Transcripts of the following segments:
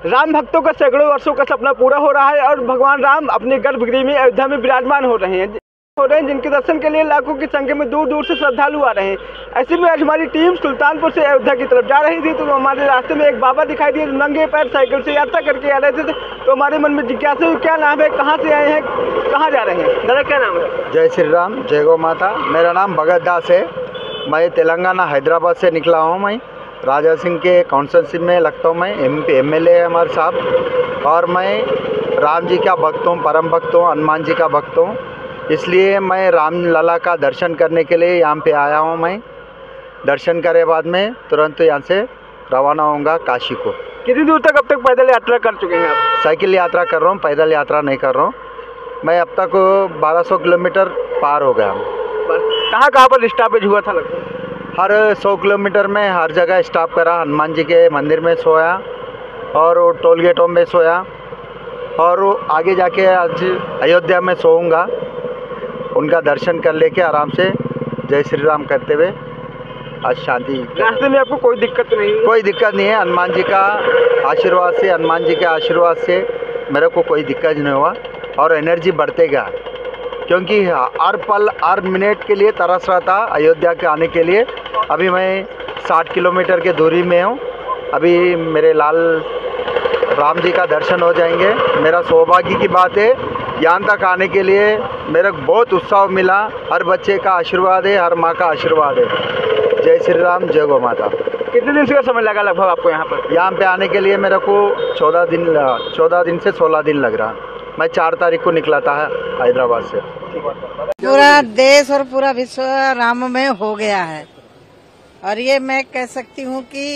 राम भक्तों का सैकड़ों वर्षों का सपना पूरा हो रहा है और भगवान राम अपने गर्भगृह में अयोध्या में विराजमान हो रहे हैं जिनके दर्शन के लिए लाखों की संख्या में दूर दूर से श्रद्धालु आ रहे हैं। ऐसे में आज हमारी टीम सुल्तानपुर से अयोध्या की तरफ जा रही थी तो हमारे रास्ते में एक बाबा दिखाई दिए, नंगे पैर साइकिल से यात्रा करके आ रहे थे। तो हमारे मन में जिज्ञासा हुई, क्या नाम है, कहाँ से आए हैं, कहाँ जा रहे हैं? दादा क्या नाम है? जय श्री राम, जय गौ माता। मेरा नाम भगत दास है। मैं तेलंगाना हैदराबाद से निकला हूँ। मैं राजा सिंह के काउंसिलशिप में लगता हूँ। मैं MLA है हमारे साहब, और मैं राम जी का भक्त हूँ, परम भक्त हूँ, हनुमान जी का भक्त हूँ। इसलिए मैं राम लला का दर्शन करने के लिए यहाँ पे आया हूँ। मैं दर्शन करे बाद में तुरंत यहाँ से रवाना होऊंगा काशी को। कितनी दूर तक अब तक पैदल यात्रा कर चुके हैं आप? साइकिल यात्रा कर रहा हूँ, पैदल यात्रा नहीं कर रहा हूँ। मैं अब तक 1200 किलोमीटर पार हो गया हूँ। कहाँ पर स्टॉपेज हुआ था लगभग? हर 100 किलोमीटर में हर जगह स्टॉप करा। हनुमान जी के मंदिर में सोया और टोल गेटों में सोया, और आगे जाके आज अयोध्या में सोऊंगा। उनका दर्शन कर लेके आराम से जय श्री राम करते हुए आज शांति। रास्ते में आपको कोई दिक्कत नहीं? कोई दिक्कत नहीं है। हनुमान जी का आशीर्वाद से, हनुमान जी के आशीर्वाद से मेरे को कोई दिक्कत नहीं हुआ, और एनर्जी बढ़तेगा, क्योंकि हर पल हर मिनट के लिए तरस रहा था अयोध्या के आने के लिए। अभी मैं 60 किलोमीटर के दूरी में हूँ। अभी मेरे लाल राम जी का दर्शन हो जाएंगे। मेरा सौभाग्य की बात है, यहाँ तक आने के लिए मेरे को बहुत उत्साह मिला। हर बच्चे का आशीर्वाद है, हर माँ का आशीर्वाद है। जय श्री राम, जय गौ माता। कितने दिन से समय लगा लगभग आपको यहाँ पर? यहाँ पे आने के लिए मेरे को 14 दिन से 16 दिन लग रहा। मैं 4 तारीख को निकला था हैदराबाद से। पूरा देश और पूरा विश्व राम में हो गया है, और ये मैं कह सकती हूँ कि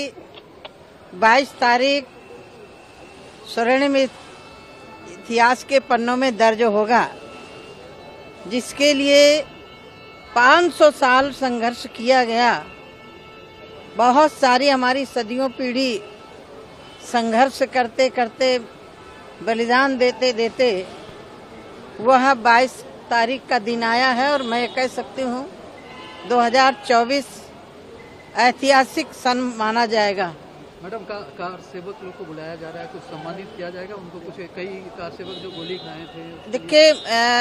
22 तारीख स्वर्णिम इतिहास के पन्नों में दर्ज होगा, जिसके लिए 500 साल संघर्ष किया गया। बहुत सारी हमारी सदियों पीढ़ी संघर्ष करते करते, बलिदान देते देते वह 22 तारीख का दिन आया है। और मैं कह सकती हूँ 2024 ऐतिहासिक सन माना जाएगा। मैडम, कार सेवक लोग को बुलाया जा रहा है, कुछ सम्मानित किया जाएगा उनको? कुछ कई कार सेवक जो गोली खाए थे। देखिए,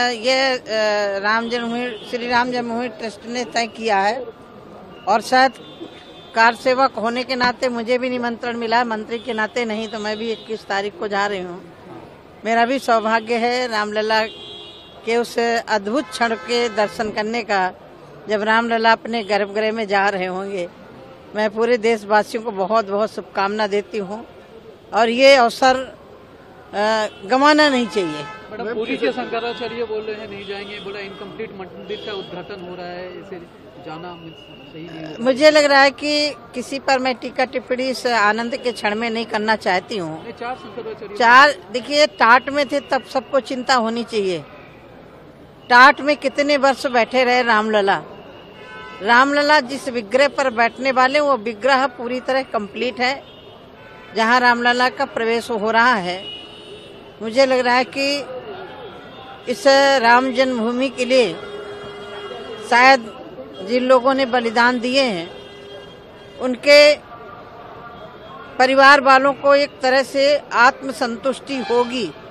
ये श्री राम जन्मभूमि ट्रस्ट ने तय किया है, और शायद कार सेवक होने के नाते मुझे भी निमंत्रण मिला है, मंत्री के नाते नहीं, तो मैं भी 21 तारीख को जा रही हूँ। मेरा भी सौभाग्य है रामलला के उस अद्भुत क्षण के दर्शन करने का, जब रामलला अपने गर्भगृह में जा रहे होंगे। मैं पूरे देशवासियों को बहुत बहुत शुभकामना देती हूँ, और ये अवसर गंवाना नहीं चाहिए। मैडम, पूरी के शंकराचार्य बोल रहे हैं नहीं जाएंगे, बोला इनकम्प्लीट मंदिर का उद्घाटन हो रहा है, इसे जाना सही नहीं होगा। मुझे लग रहा है कि किसी पर मैं टीका टिप्पणी इस आनंद के क्षण में नहीं करना चाहती हूँ। 4 शंकराचार्य, 4 देखिए, टाट में थे तब सबको चिंता होनी चाहिए। टाट में कितने वर्ष बैठे रहे रामलला। रामलला जिस विग्रह पर बैठने वाले, वो विग्रह पूरी तरह कंप्लीट है। जहाँ रामलला का प्रवेश हो रहा है, मुझे लग रहा है कि इस राम जन्मभूमि के लिए शायद जिन लोगों ने बलिदान दिए हैं, उनके परिवार वालों को एक तरह से आत्मसंतुष्टि होगी।